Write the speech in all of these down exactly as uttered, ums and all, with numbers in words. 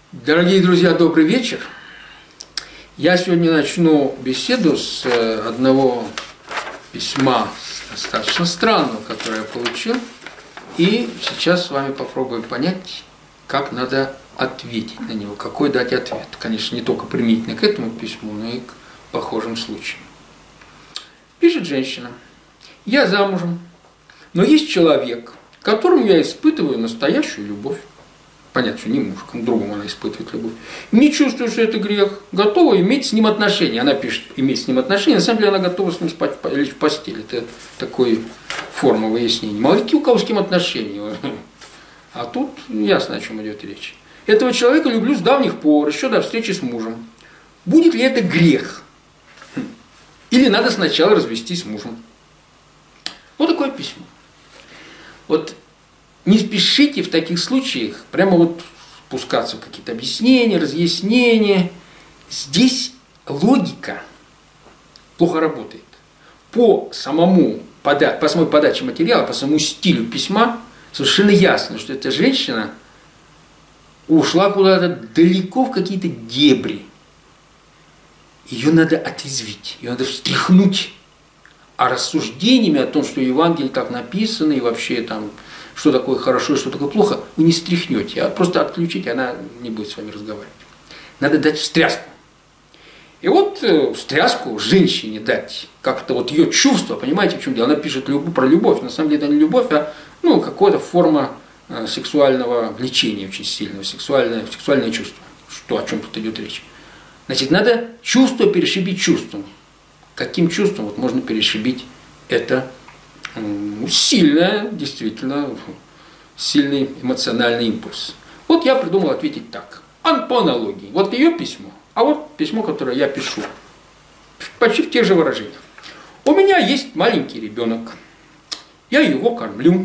Дорогие друзья, добрый вечер. Я сегодня начну беседу с одного письма, достаточно странного, которое я получил. И сейчас с вами попробуем понять, как надо ответить на него, какой дать ответ. Конечно, не только применительно к этому письму, но и к похожим случаям. Пишет женщина: «Я замужем, но есть человек, к которому я испытываю настоящую любовь». Понятно, что не муж, к другому она испытывает любовь. Не чувствую, что это грех. Готова иметь с ним отношения. Она пишет, иметь с ним отношения. На самом деле она готова с ним спать, лечь в постели. Это такой форма выяснения. Мало ли у кого с кем отношения. А тут ясно, о чем идет речь. Этого человека люблю с давних пор, еще до встречи с мужем. Будет ли это грех? Или надо сначала развестись с мужем? Вот такое письмо. Вот не спешите в таких случаях прямо вот спускаться в какие-то объяснения, разъяснения. Здесь логика плохо работает. По самому пода- по самой подаче материала, по самому стилю письма совершенно ясно, что эта женщина ушла куда-то далеко в какие-то дебри. Ее надо отрезвить, ее надо встряхнуть. А рассуждениями о том, что в Евангелии так написано, и вообще там, что такое хорошо и что такое плохо, вы не стряхнете, а просто отключите, она не будет с вами разговаривать. Надо дать встряску. И вот э, встряску женщине дать, как-то вот ее чувство, понимаете, в чем дело? Она пишет любовь, про любовь, на самом деле это не любовь, а ну, какая-то форма э, сексуального влечения очень сильного, сексуальное, сексуальное чувство, что, о чем тут идет речь. Значит, надо чувство перешибить чувством. Каким чувством вот можно перешибить это ну, сильное, действительно, сильный эмоциональный импульс. Вот я придумал ответить так. По аналогии. Вот ее письмо, а вот письмо, которое я пишу. Почти в тех же выражениях. У меня есть маленький ребенок. Я его кормлю.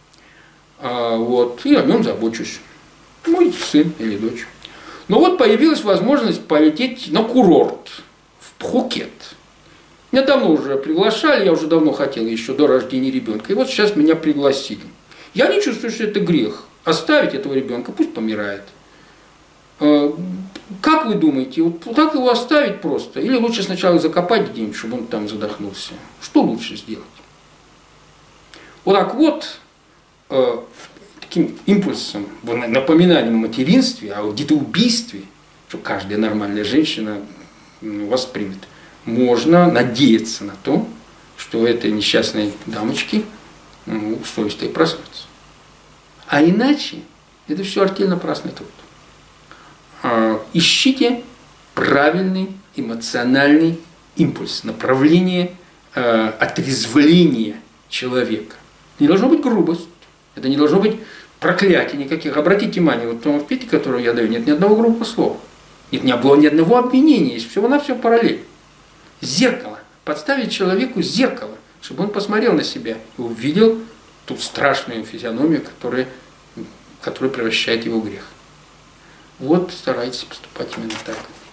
А, вот, и о нем забочусь. Мой сын или дочь. Но вот появилась возможность полететь на курорт в Пхукет. Меня давно уже приглашали, я уже давно хотел, еще до рождения ребенка. И вот сейчас меня пригласили. Я не чувствую, что это грех. Оставить этого ребенка, пусть помирает. Как вы думаете, вот так его оставить просто? Или лучше сначала закопать где-нибудь, чтобы он там задохнулся? Что лучше сделать? Вот так вот, таким импульсом, напоминанием о материнстве, о детоубийстве, что каждая нормальная женщина воспримет, можно надеяться на то, что у этой несчастной дамочки ну, совесть-то и проснется. А иначе это все артельно-напрасный труд. А, ищите правильный эмоциональный импульс, направление а, отрезвления человека. Не должно быть грубость, это не должно быть проклятий никаких. Обратите внимание, вот в том ответе, который я даю, нет ни одного грубого слова, нет ни одного обвинения, есть всего-навсего параллель. Зеркало. Подставить человеку зеркало, чтобы он посмотрел на себя и увидел ту страшную физиономию, которая, которая превращает его в грех. Вот старайтесь поступать именно так.